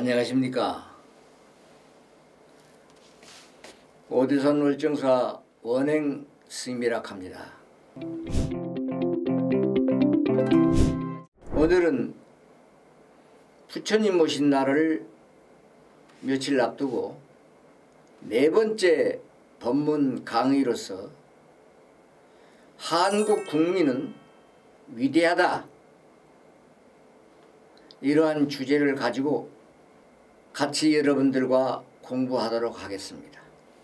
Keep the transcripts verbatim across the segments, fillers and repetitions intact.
안녕하십니까. 오대산 월정사 원행 스님이라 합니다. 오늘은 부처님 모신 날을 며칠 앞두고 네 번째 법문 강의로서 한국 국민은 위대하다, 이러한 주제를 가지고 같이 여러분들과 공부하도록 하겠습니다.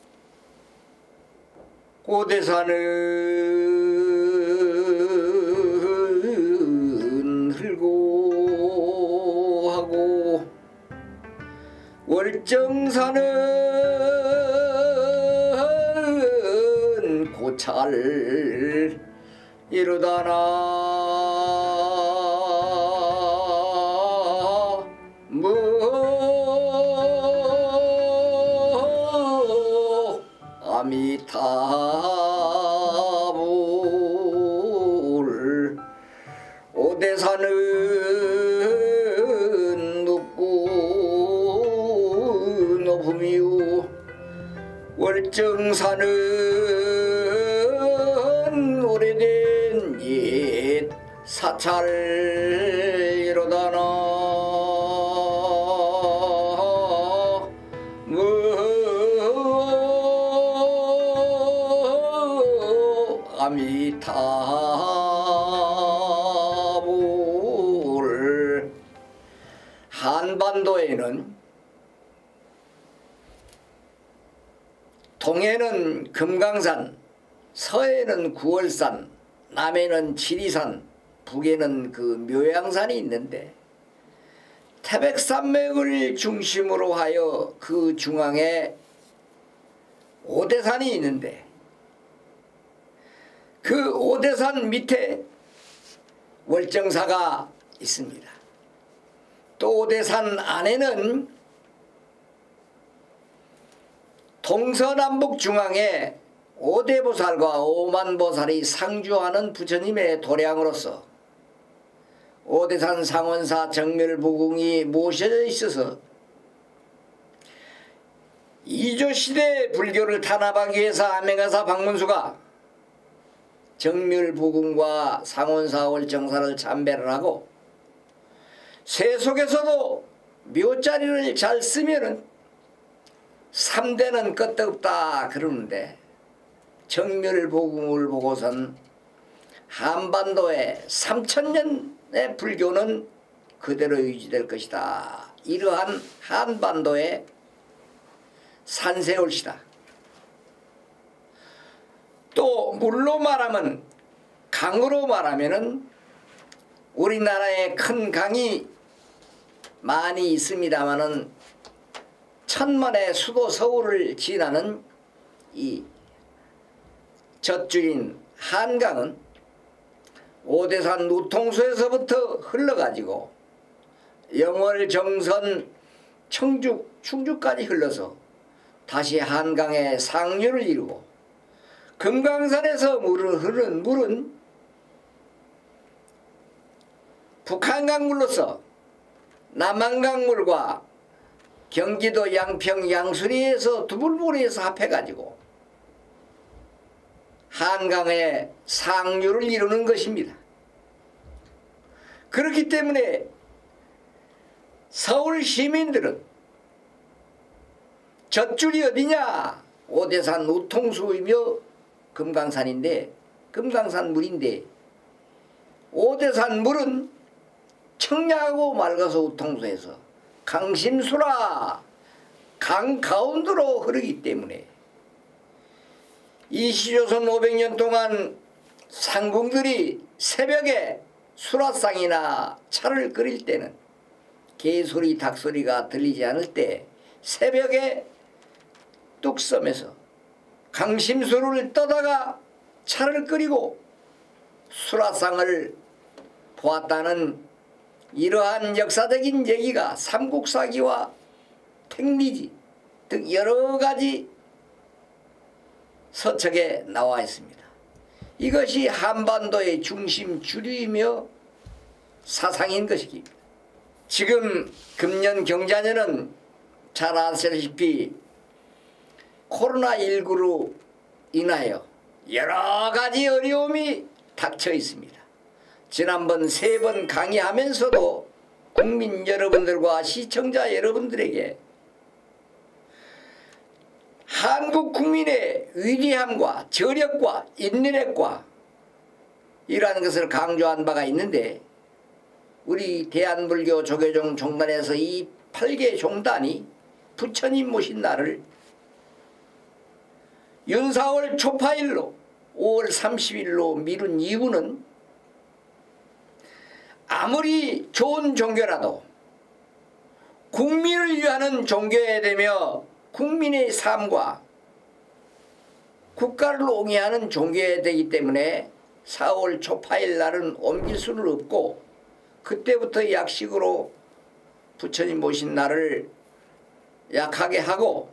오대산은 흘고하고 월정산은 고찰 이르다나 아미타불. 오대산은 높고 높으며 월정산은 오래된 옛 사찰이로다나 아미타불. 한반도에는 동해는 금강산, 서해는 구월산, 남해는 지리산, 북에는 그 묘양산이 있는데 태백산맥을 중심으로 하여 그 중앙에 오대산이 있는데 그 오대산 밑에 월정사가 있습니다. 또 오대산 안에는 동서남북 중앙에 오대보살과 오만보살이 상주하는 부처님의 도량으로서 오대산 상원사 정멸부궁이 모셔져 있어서 이조시대 불교를 탄압하기 위해서 암행하사 박문수가 정멸부궁과 상원사 월정사를 참배를 하고 세속에서도 묘자리를 잘 쓰면은 삼대는 끄떡없다 그러는데 정멸부궁을 보고선 한반도의 삼천 년의 불교는 그대로 유지될 것이다. 이러한 한반도의 산세올시다. 또 물로 말하면, 강으로 말하면은 우리나라에 큰 강이 많이 있습니다마는 천만의 수도 서울을 지나는 이 젖줄인 한강은 오대산 우통수에서부터 흘러가지고 영월, 정선, 청주, 충주까지 흘러서 다시 한강의 상류를 이루고 금강산에서 물을 흐르는 물은 북한강물로서 남한강물과 경기도 양평 양수리에서 두불물에서 합해가지고 한강의 상류를 이루는 것입니다. 그렇기 때문에 서울 시민들은 젖줄이 어디냐? 오대산 우통수이며 금강산인데, 금강산 물인데 오대산 물은 청량하고 맑아서 우통수에서 강심수라 강 가운데로 흐르기 때문에 이시조선 오백 년 동안 상궁들이 새벽에 수라상이나 차를 끓일 때는 개소리 닭소리가 들리지 않을 때 새벽에 뚝섬에서 강심수를 떠다가 차를 끓이고 수라상을 보았다는 이러한 역사적인 얘기가 삼국사기와 택리지 등 여러가지 서책에 나와 있습니다. 이것이 한반도의 중심 주류이며 사상인 것입니다. 지금 금년 경자년은 잘 아시다시피 코로나십구로 인하여 여러 가지 어려움이 닥쳐 있습니다. 지난번 세 번 강의하면서도 국민 여러분들과 시청자 여러분들에게 한국 국민의 위대함과 저력과 인내력과 이러한 것을 강조한 바가 있는데, 우리 대한불교 조계종 종단에서 이 팔 개 종단이 부처님 모신 날을 윤사월 초파일로 오월 삼십일로 미룬 이유는, 아무리 좋은 종교라도 국민을 위하는 종교여야 되며 국민의 삶과 국가를 옹이하는 종교여야 되기 때문에 사월 초파일 날은 옮길 수는 없고, 그때부터 약식으로 부처님 모신 날을 약하게 하고,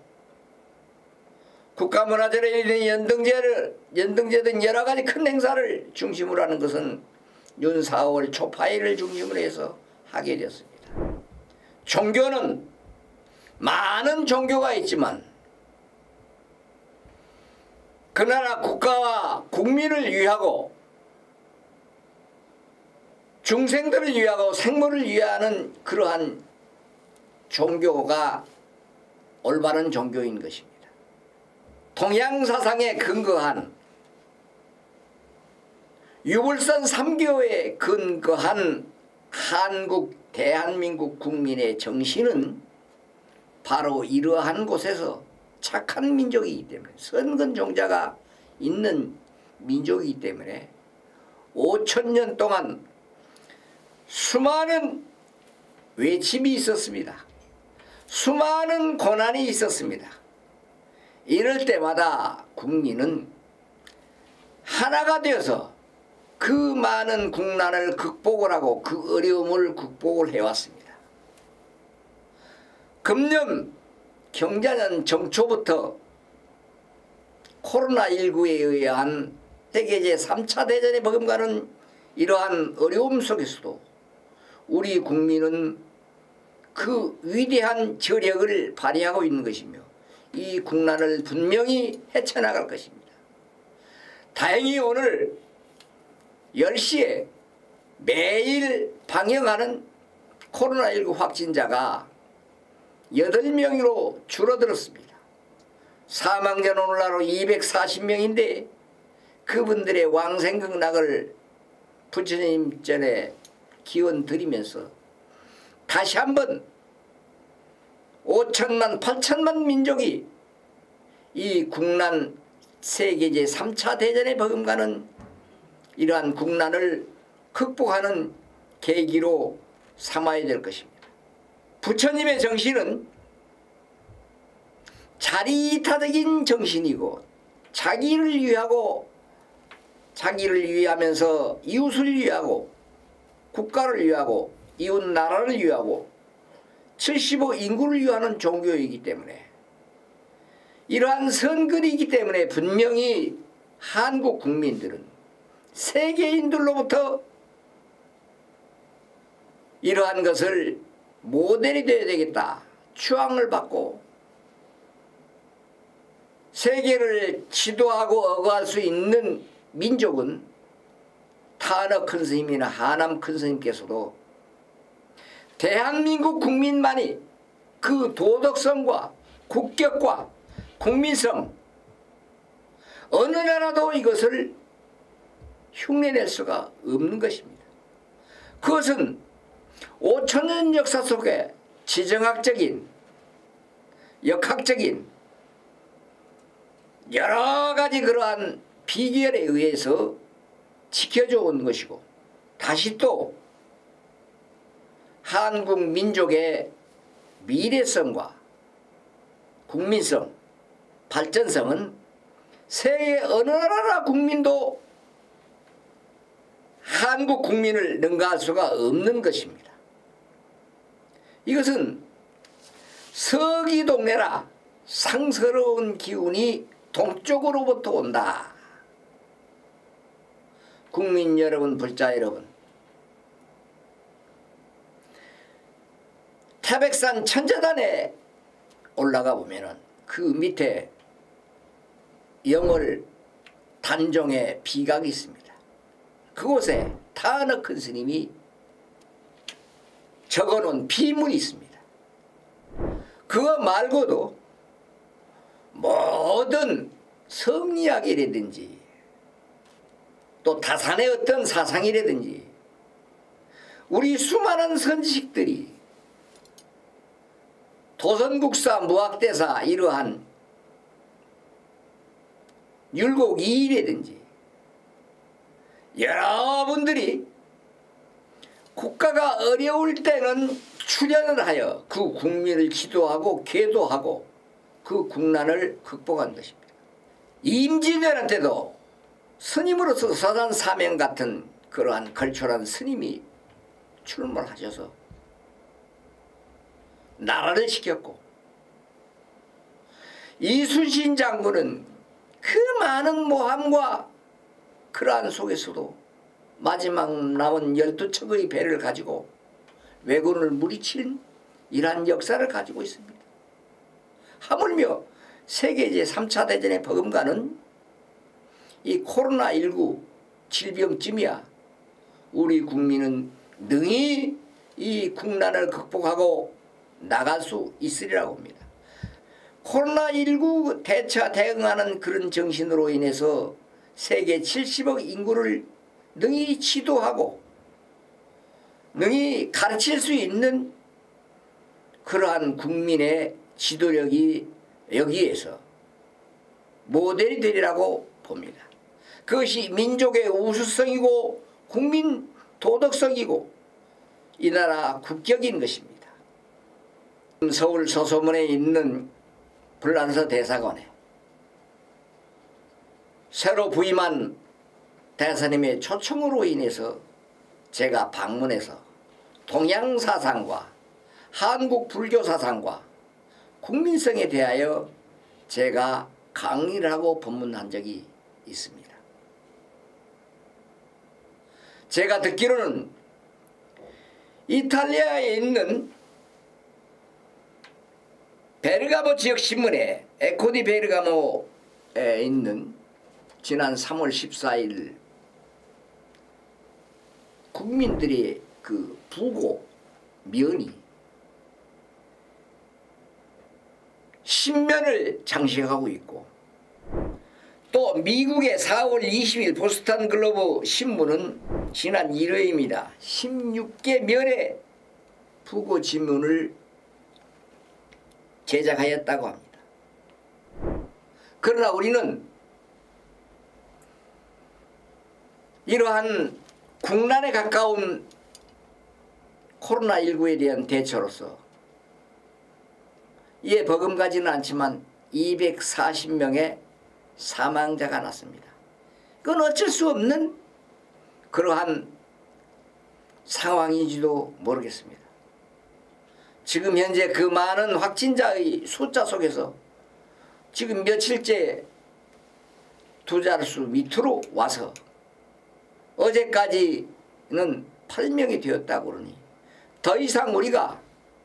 국가문화재로 있는 연등제를, 연등제 등 여러 가지 큰 행사를 중심으로 하는 것은 윤 사월 초파일을 중심으로 해서 하게 되었습니다. 종교는 많은 종교가 있지만 그 나라 국가와 국민을 위하고 중생들을 위하고 생물을 위하는 그러한 종교가 올바른 종교인 것입니다. 동양사상에 근거한 유불선 삼교에 근거한 한국 대한민국 국민의 정신은 바로 이러한 곳에서 착한 민족이기 때문에, 선근 종자가 있는 민족이기 때문에 오천 년 동안 수많은 외침이 있었습니다. 수많은 고난이 있었습니다. 이럴 때마다 국민은 하나가 되어서 그 많은 국난을 극복을 하고 그 어려움을 극복을 해왔습니다. 금년 경자년 정초부터 코로나십구에 의한 세계 제삼 차 대전에 버금가는 이러한 어려움 속에서도 우리 국민은 그 위대한 저력을 발휘하고 있는 것이며 이 국난을 분명히 헤쳐나갈 것입니다. 다행히 오늘 열 시에 매일 방영하는 코로나십구 확진자가 여덟 명으로 줄어들었습니다. 사망자는 오늘날 이백사십 명인데 그분들의 왕생극락을 부처님 전에 기원 드리면서 다시 한번 오천만 팔천만 민족이 이 국난 세계 제삼 차 대전에 버금가는 이러한 국난을 극복하는 계기로 삼아야 될 것입니다. 부처님의 정신은 자리타적인 정신이고, 자기를 위하고 자기를 위하면서 이웃을 위하고 국가를 위하고 이웃 나라를 위하고 칠십오 인구를 위하는 종교이기 때문에, 이러한 선근이기 때문에 분명히 한국 국민들은 세계인들로부터 이러한 것을 모델이 되어야 되겠다 추앙을 받고, 세계를 지도하고 어거할 수 있는 민족은 탄어 큰 스님이나 하남 큰 스님께서도 대한민국 국민만이 그 도덕성과 국격과 국민성, 어느 나라도 이것을 흉내낼 수가 없는 것입니다. 그것은 오천 년 역사 속에 지정학적인, 역학적인 여러 가지 그러한 비결에 의해서 지켜져 온 것이고, 다시 또 한국 민족의 미래성과 국민성, 발전성은 세계 어느 나라 국민도 한국 국민을 능가할 수가 없는 것입니다. 이것은 서기동네라 상스러운 기운이 동쪽으로부터 온다. 국민 여러분, 불자 여러분, 태백산 천재단에 올라가 보면은 그 밑에 영월 단종의 비각이 있습니다. 그곳에 타너 큰 스님이 적어놓은 비문이 있습니다. 그거 말고도 모든 성리학이라든지 또 다산의 어떤 사상이라든지 우리 수많은 선지식들이 도선국사 무학대사 이러한 율곡이이라든지 여러분들이 국가가 어려울 때는 출연을 하여 그 국민을 지도하고 계도하고 그 국난을 극복한 것입니다. 임진왜란 때도 스님으로서 서산 사명 같은 그러한 걸출한 스님이 출몰하셔서 나라를 지켰고, 이순신 장군은 그 많은 모함과 그러한 속에서도 마지막 남은 열두 척의 배를 가지고 왜군을 무리친 이러한 역사를 가지고 있습니다. 하물며 세계 제삼 차 대전의 버금가는 이 코로나 십구 질병쯤이야 우리 국민은 능히 이 국난을 극복하고 나갈 수 있으리라고 합니다. 코로나 십구 대처 대응하는 그런 정신으로 인해서 세계 칠십억 인구를 능히 지도하고 능히 가르칠 수 있는 그러한 국민의 지도력이 여기에서 모델이 되리라고 봅니다. 그것이 민족의 우수성이고 국민 도덕성이고 이 나라 국격인 것입니다. 서울 서소문에 있는 불란서 대사관에 새로 부임한 대사님의 초청으로 인해서 제가 방문해서 동양사상과 한국 불교사상과 국민성에 대하여 제가 강의를 하고 법문한 적이 있습니다. 제가 듣기로는 이탈리아에 있는 베르가모 지역신문에 에코디 베르가모에 있는 지난 삼월 십사일 국민들의 그 부고 면이 신면을 장식하고 있고, 또 미국의 사월 이십일 보스턴 글로브 신문은 지난 일회입니다. 십육 개 면의 부고 지문을 제작하였다고 합니다. 그러나 우리는 이러한 국난에 가까운 코로나 십구에 대한 대처로서 이에 버금가지는 않지만 이백사십 명의 사망자가 났습니다. 그건 어쩔 수 없는 그러한 상황인지도 모르겠습니다. 지금 현재 그 많은 확진자의 숫자 속에서 지금 며칠째 두 자릿수 밑으로 와서 어제까지는 팔 명이 되었다고 그러니 더 이상 우리가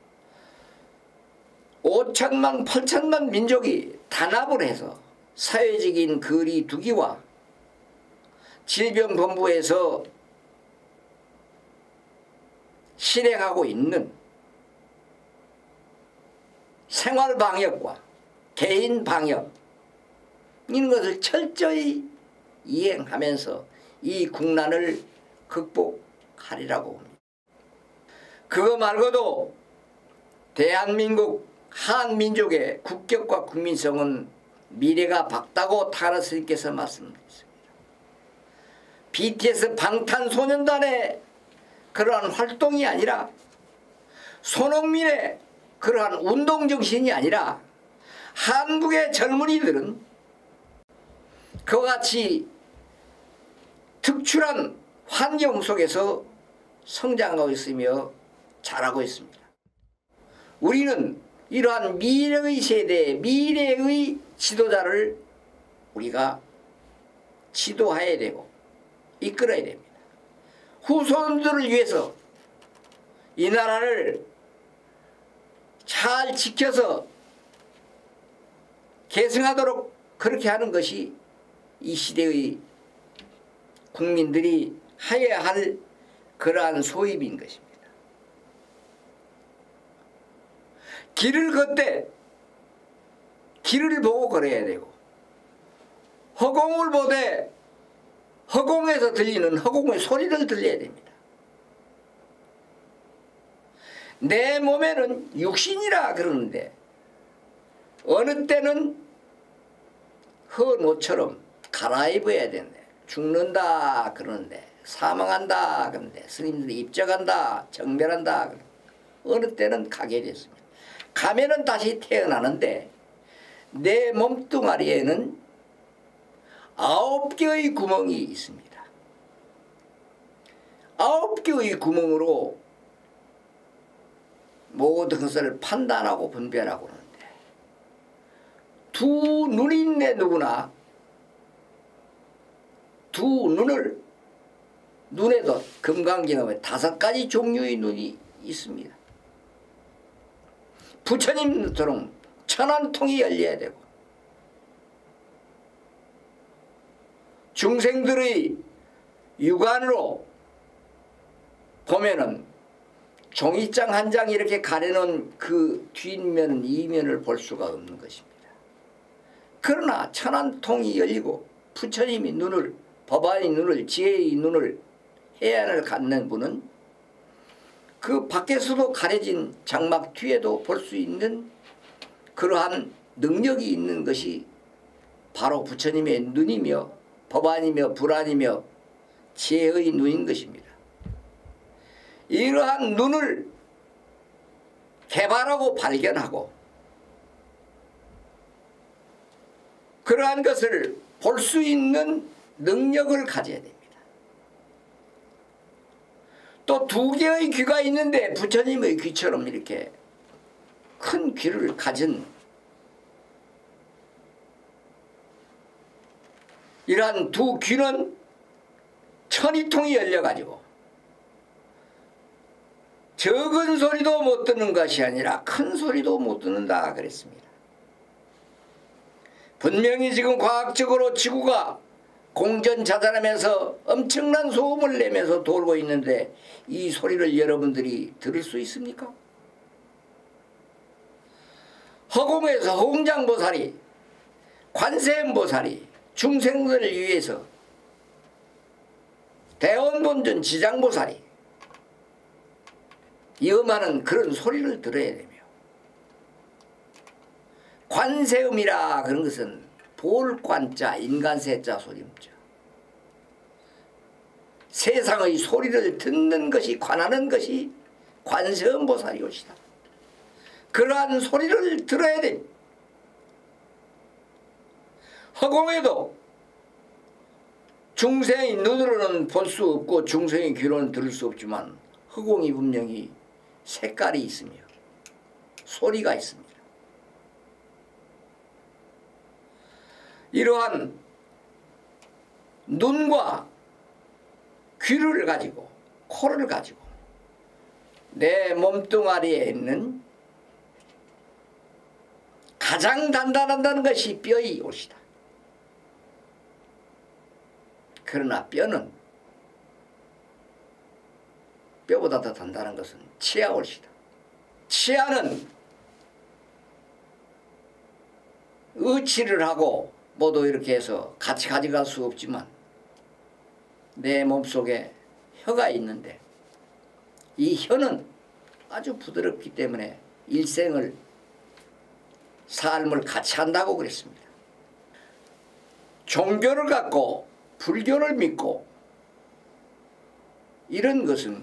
오천만 팔천만 민족이 단합을 해서 사회적인 거리 두기와 질병본부에서 실행하고 있는 생활방역과 개인방역 이런 것을 철저히 이행하면서 이 국난을 극복하리라고 봅니다. 그거 말고도 대한민국 한민족의 국격과 국민성은 미래가 밝다고 타너 스님께서 말씀하셨습니다. 비티에스 방탄소년단의 그러한 활동이 아니라 손흥민의 그러한 운동정신이 아니라 한국의 젊은이들은 그와 같이 특출한 환경 속에서 성장하고 있으며 자라고 있습니다. 우리는 이러한 미래의 세대, 미래의 지도자를 우리가 지도해야 되고 이끌어야 됩니다. 후손들을 위해서 이 나라를 잘 지켜서 계승하도록 그렇게 하는 것이 이 시대의 국민들이 해야 할 그러한 소입인 것입니다. 길을 걷되 길을 보고 걸어야 되고, 허공을 보되 허공에서 들리는 허공의 소리를 들려야 됩니다. 내 몸에는 육신이라 그러는데 어느 때는 헌옷처럼 갈아입어야 되는데, 죽는다 그러는데, 사망한다 그러는데, 스님들이 입적한다, 정멸한다 그러는데, 어느 때는 가게 됐습니다. 가면은 다시 태어나는데 내 몸뚱아리에는 아홉 개의 구멍이 있습니다. 아홉 개의 구멍으로 모든 것을 판단하고 분별하고 하는데, 두 눈이 있네. 누구나 두 눈을, 눈에도 금강경에 다섯 가지 종류의 눈이 있습니다. 부처님처럼 천안통이 열려야 되고, 중생들의 육안으로 보면은 종이장 한 장 이렇게 가려놓은 그 뒷면 이면을 볼 수가 없는 것입니다. 그러나 천안통이 열리고 부처님이 눈을, 법안의 눈을, 지혜의 눈을, 해안을 갖는 분은 그 밖에서도 가려진 장막 뒤에도 볼 수 있는 그러한 능력이 있는 것이 바로 부처님의 눈이며 법안이며 불안이며 지혜의 눈인 것입니다. 이러한 눈을 개발하고 발견하고 그러한 것을 볼 수 있는 능력을 가져야 됩니다. 또 두 개의 귀가 있는데 부처님의 귀처럼 이렇게 큰 귀를 가진 이러한 두 귀는 천이통이 열려가지고 적은 소리도 못 듣는 것이 아니라 큰 소리도 못 듣는다 그랬습니다. 분명히 지금 과학적으로 지구가 공전자전하면서 엄청난 소음을 내면서 돌고 있는데 이 소리를 여러분들이 들을 수 있습니까? 허공에서 홍장보살이, 관세음보살이 중생들을 위해서, 대원본전 지장보살이 염하는 그런 소리를 들어야 되며, 관세음이라 그런 것은 볼관자 인간세자 소리입니다. 세상의 소리를 듣는 것이, 관하는 것이 관세음보살이 오시다. 그러한 소리를 들어야 됩니다. 허공에도 중생의 눈으로는 볼 수 없고 중생의 귀로는 들을 수 없지만 허공이 분명히 색깔이 있으며 소리가 있습니다. 이러한 눈과 귀를 가지고 코를 가지고 내 몸뚱아리에 있는 가장 단단하다는 것이 뼈의 옷이다. 그러나 뼈는, 뼈보다 더 단단한 것은 치아 옷이다. 치아는 의치를 하고 모두 이렇게 해서 같이 가져갈 수 없지만 내 몸속에 혀가 있는데 이 혀는 아주 부드럽기 때문에 일생을, 삶을 같이 한다고 그랬습니다. 종교를 갖고 불교를 믿고 이런 것은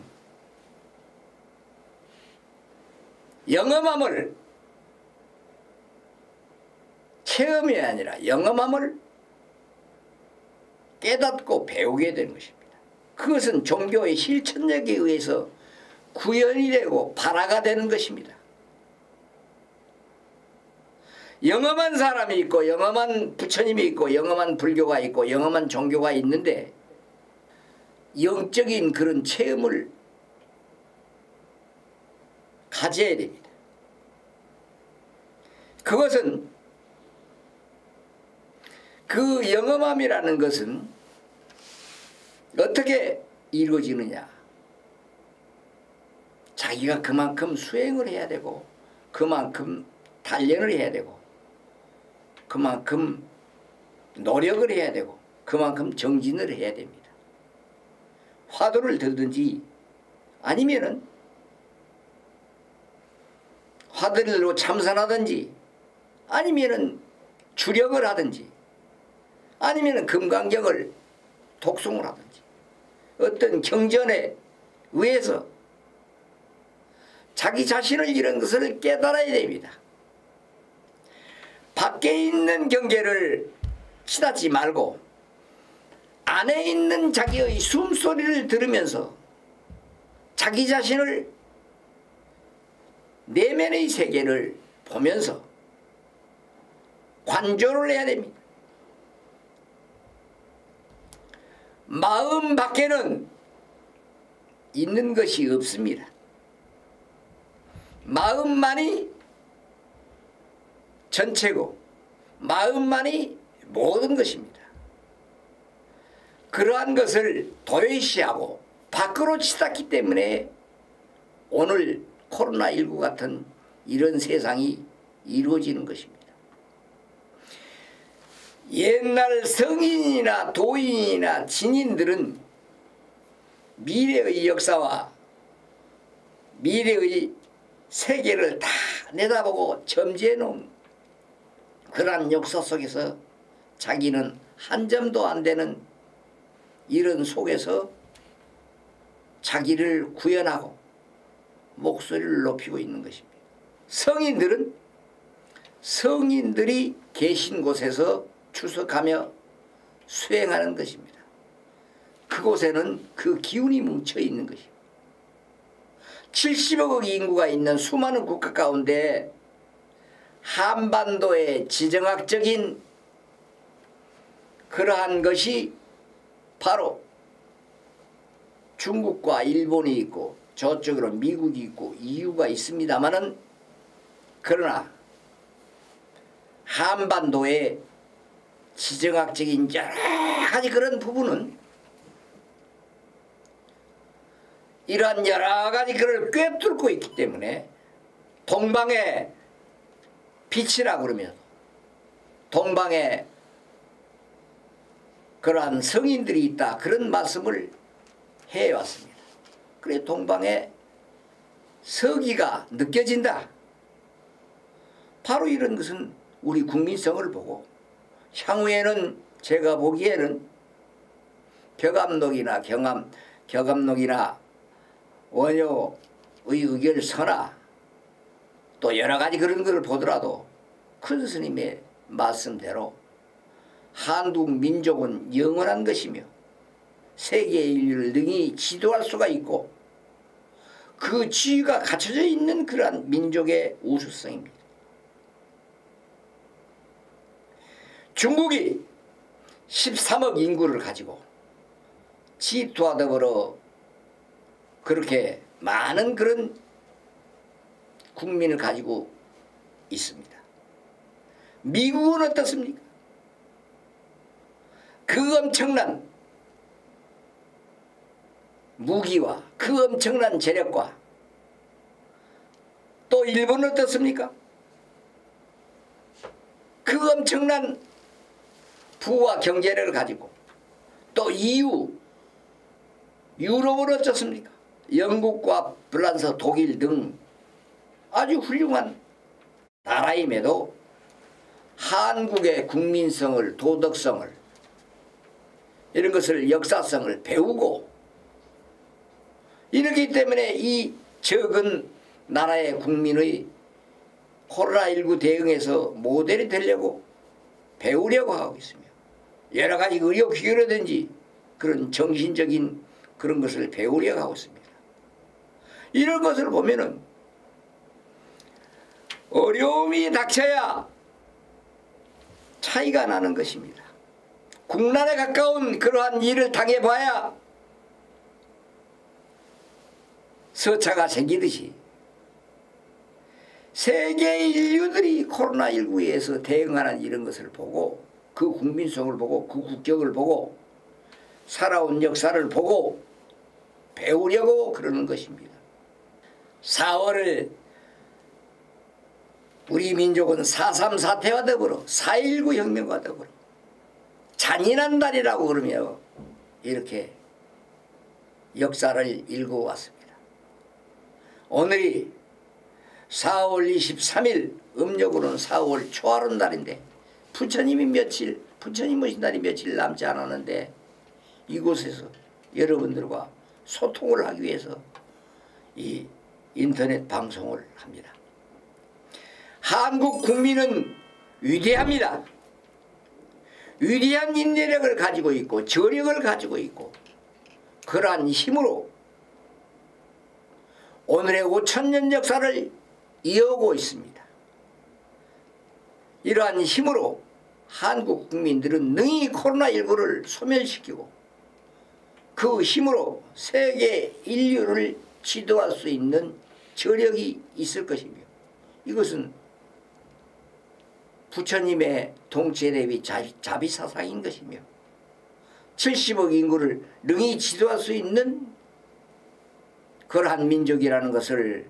영험함을 체험이 아니라 영험함을 깨닫고 배우게 되는 것입니다. 그것은 종교의 실천력에 의해서 구현이 되고 발화가 되는 것입니다. 영험한 사람이 있고 영험한 부처님이 있고 영험한 불교가 있고 영험한 종교가 있는데 영적인 그런 체험을 가져야 됩니다. 그것은 그 영험함이라는 것은 어떻게 이루어지느냐. 자기가 그만큼 수행을 해야 되고 그만큼 단련을 해야 되고 그만큼 노력을 해야 되고 그만큼 정진을 해야 됩니다. 화두를 들든지 아니면은 화두로 참선하든지 아니면은 주력을 하든지 아니면은 금강경을 독송을 하든지 어떤 경전에 의해서 자기 자신을 이런 것을 깨달아야 됩니다. 밖에 있는 경계를 치닫지 말고 안에 있는 자기의 숨소리를 들으면서 자기 자신을 내면의 세계를 보면서 관조를 해야 됩니다. 마음 밖에는 있는 것이 없습니다. 마음만이 전체고 마음만이 모든 것입니다. 그러한 것을 도외시하고 밖으로 치닫기 때문에 오늘 코로나십구 같은 이런 세상이 이루어지는 것입니다. 옛날 성인이나 도인이나 진인들은 미래의 역사와 미래의 세계를 다 내다보고 점지해 놓은 그러한 역사 속에서 자기는 한 점도 안 되는 이런 속에서 자기를 구현하고 목소리를 높이고 있는 것입니다. 성인들은 성인들이 계신 곳에서 추석하며 수행하는 것입니다. 그곳에는 그 기운이 뭉쳐 있는 것입니다. 칠십억 인구가 있는 수많은 국가 가운데 한반도의 지정학적인 그러한 것이 바로 중국과 일본이 있고 저쪽으로 미국이 있고 이유가 있습니다마는 그러나 한반도의 지정학적인 여러 가지 그런 부분은 이러한 여러 가지 그걸 꿰뚫고 있기 때문에 동방의 빛이라 그러면 동방에 그러한 성인들이 있다 그런 말씀을 해왔습니다. 그래 동방에 서기가 느껴진다. 바로 이런 것은 우리 국민성을 보고 향후에는 제가 보기에는 격암록이나 경암, 격암록이나 원효의 의결서나 또 여러 가지 그런 것을 보더라도 큰 스님의 말씀대로 한국 민족은 영원한 것이며 세계 인류를 능히 지도할 수가 있고 그 지위가 갖춰져 있는 그러한 민족의 우수성입니다. 중국이 십삼억 인구를 가지고 지투와 더불어 그렇게 많은 그런 국민을 가지고 있습니다. 미국은 어떻습니까? 그 엄청난 무기와 그 엄청난 재력과 또 일본은 어떻습니까? 그 엄청난 부와 경제력을 가지고 또 이유 유럽은 어떻습니까? 영국과 프랑스, 독일 등 아주 훌륭한 나라임에도 한국의 국민성을 도덕성을 이런 것을 역사성을 배우고 이렇기 때문에 이 적은 나라의 국민의 코로나십구 대응에서 모델이 되려고 배우려고 하고 있으며 여러 가지 의료 기교라든지 그런 정신적인 그런 것을 배우려고 하고 있습니다. 이런 것을 보면은 어려움이 닥쳐야 차이가 나는 것입니다. 국난에 가까운 그러한 일을 당해봐야 서차가 생기듯이 세계 인류들이 코로나십구에서 대응하는 이런 것을 보고 그 국민성을 보고 그 국격을 보고 살아온 역사를 보고 배우려고 그러는 것입니다. 사월을 우리 민족은 사삼 사태와 더불어 사일구 혁명과 더불어 잔인한 달이라고 그러며 이렇게 역사를 읽어왔습니다. 오늘이 사월 이십삼일 음력으로는 사월 초하룻 날인데 부처님이 며칠 부처님 오신 날이 며칠 남지 않았는데 이곳에서 여러분들과 소통을 하기 위해서 이 인터넷 방송을 합니다. 한국 국민은 위대합니다. 위대한 인내력을 가지고 있고 저력을 가지고 있고 그러한 힘으로 오늘의 오천 년 역사를 이어오고 있습니다. 이러한 힘으로 한국 국민들은 능히 코로나십구를 소멸시키고 그 힘으로 세계 인류를 지도할 수 있는 저력이 있을 것이며 이것은 부처님의 동체 대비 자비사상인 것이며 칠십억 인구를 능히 지도할 수 있는 그러한 민족이라는 것을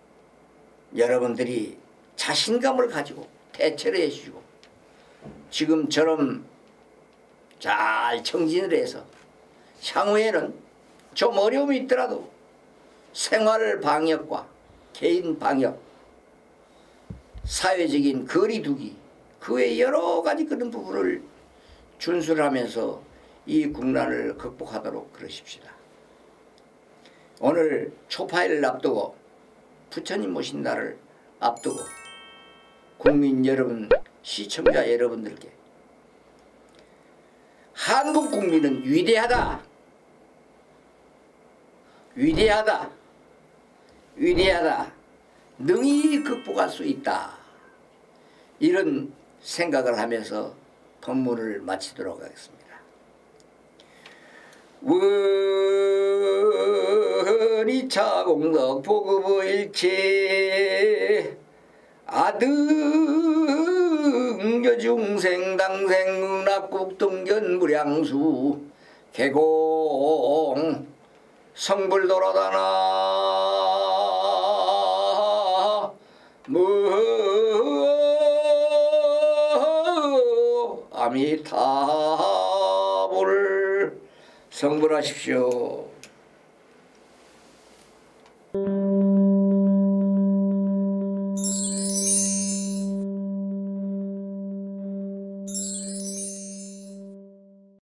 여러분들이 자신감을 가지고 대처를 해주시고 지금처럼 잘 청진을 해서 향후에는 좀 어려움이 있더라도 생활 방역과 개인 방역, 사회적인 거리두기 그 외 여러 가지 그런 부분을 준수하면서 이 국난을 극복하도록 그러십시다. 오늘 초파일을 앞두고 부처님 모신 날을 앞두고 국민 여러분, 시청자 여러분들께 한국 국민은 위대하다. 위대하다. 위대하다. 능히 극복할 수 있다. 이런 생각을 하면서 법문을 마치도록 하겠습니다. 원이차공덕 보급일체 아등여중생 당생 낙국동견 무량수 개공 성불도로다나 무 아미타불 성불하십시오.